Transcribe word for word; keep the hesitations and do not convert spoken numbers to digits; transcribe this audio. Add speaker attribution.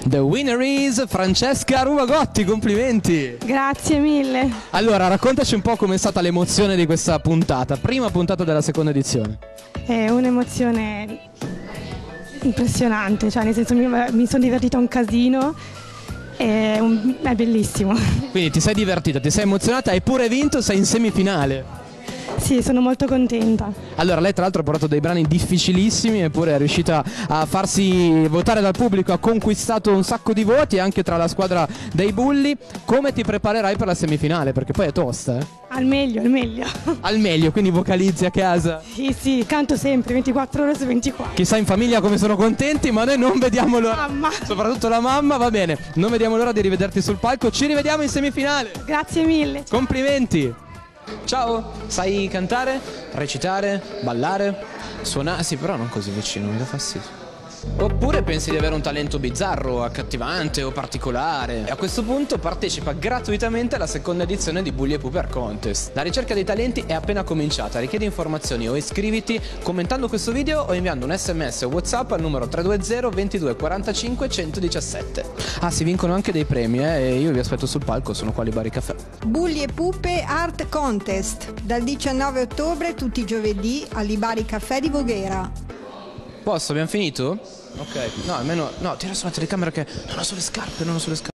Speaker 1: The winner is Francesca Rubagotti, complimenti!
Speaker 2: Grazie mille.
Speaker 1: Allora, raccontaci un po' com'è stata l'emozione di questa puntata, prima puntata della seconda edizione.
Speaker 2: È un'emozione impressionante, cioè nel senso mi, mi sono divertita un casino, è, un, è bellissimo.
Speaker 1: Quindi ti sei divertita, ti sei emozionata, hai pure vinto, sei in semifinale.
Speaker 2: Sì, sono molto contenta.
Speaker 1: Allora, lei tra l'altro ha portato dei brani difficilissimi, eppure è riuscita a farsi votare dal pubblico, ha conquistato un sacco di voti anche tra la squadra dei bulli. Come ti preparerai per la semifinale? Perché poi è tosta, eh?
Speaker 2: Al meglio, al meglio.
Speaker 1: Al meglio, quindi vocalizzi a casa.
Speaker 2: Sì, sì, canto sempre, ventiquattro ore su ventiquattro.
Speaker 1: Chissà in famiglia come sono contenti, ma noi non vediamo l'ora.
Speaker 2: Mamma.
Speaker 1: Soprattutto la mamma, va bene. Non vediamo l'ora di rivederti sul palco. Ci rivediamo in semifinale.
Speaker 2: Grazie mille.
Speaker 1: Complimenti. Ciao, sai cantare, recitare, ballare, suonare? Sì, però non così vicino, mi dà fastidio. Oppure pensi di avere un talento bizzarro, accattivante o particolare? E a questo punto partecipa gratuitamente alla seconda edizione di Bulli e Puper Contest. La ricerca dei talenti è appena cominciata, richiedi informazioni o iscriviti commentando questo video o inviando un sms o WhatsApp al numero tre due zero ventidue quarantacinque centodiciassette. Ah, si vincono anche dei premi, eh? E io vi aspetto sul palco, sono qua Bari Caffè.
Speaker 3: Bulli e Pupe Art Contest, dal diciannove ottobre tutti i giovedì all'Ibari Caffè di Voghera.
Speaker 1: Posso? Abbiamo finito? Ok. No, almeno... No, tira sulla telecamera che non ho sulle scarpe, non ho sulle scarpe.